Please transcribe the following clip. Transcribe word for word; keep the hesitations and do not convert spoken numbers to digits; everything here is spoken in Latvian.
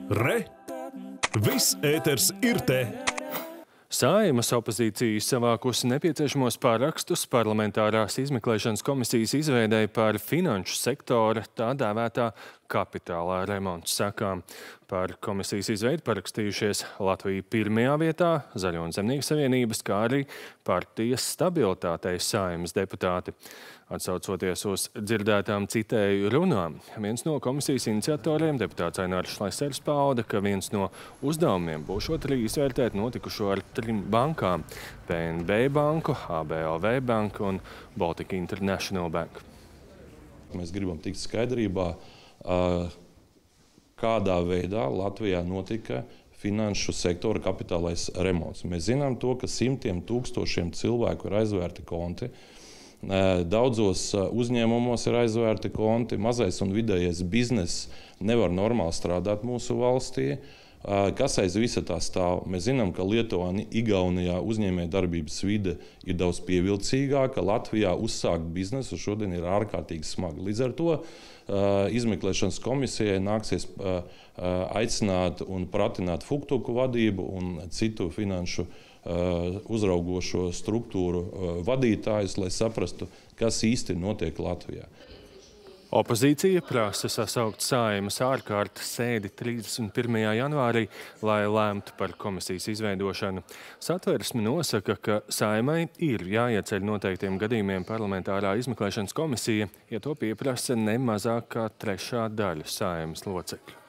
Re! Viss ēters ir te! Saeimas opozīcija savākusi nepieciešamos pārakstus parlamentārās izmeklēšanas komisijas izveidei par finanšu sektora tā dēvētā kapitālā remonta sekām. Par komisijas izveidi parakstījušies Latvija pirmajā vietā, Zaļo un Zemnieku savienības, kā arī partijas stabilitātei Saeimas deputāti. Atsaucoties uz dzirdētām citēju runām, viens no komisijas iniciatoriem, deputāts Ainārs Šlesers, pauda, ka viens no uzdevumiem būšot arī izvērtēt notikušo ar trim bankām – P N B banku, A B O V banku un Baltic International banku. Mēs gribam tikt skaidrībā, kādā veidā Latvijā notika finanšu sektora kapitālais remonts. Mēs zinām to, ka simtiem tūkstošiem cilvēku ir aizvērti konti. Daudzos uzņēmumos ir aizvērti konti. Mazais un vidējais bizness nevar normāli strādāt mūsu valstī. Kas aiz visa tā stāv? Mēs zinām, ka Lietuvā un Igaunijā uzņēmējdarbības vide ir daudz pievilcīgāka. Latvijā uzsākt biznesu šodien ir ārkārtīgi smagi. Līdz ar to izmeklēšanas komisijai nāksies aicināt un pratināt Fuktuku vadību un citu finanšu uzraugošo struktūru vadītājus, lai saprastu, kas īsti notiek Latvijā. Opozīcija prasa sasaukt Saeimas ārkārtas sēdi trīsdesmit pirmajā janvārī, lai lēmtu par komisijas izveidošanu. Satversme nosaka, ka Saeimai ir jāieceļ noteiktiem gadījumiem parlamentārā izmeklēšanas komisija, ja to pieprasa ne mazāk kā trešā daļa Saeimas locekļu.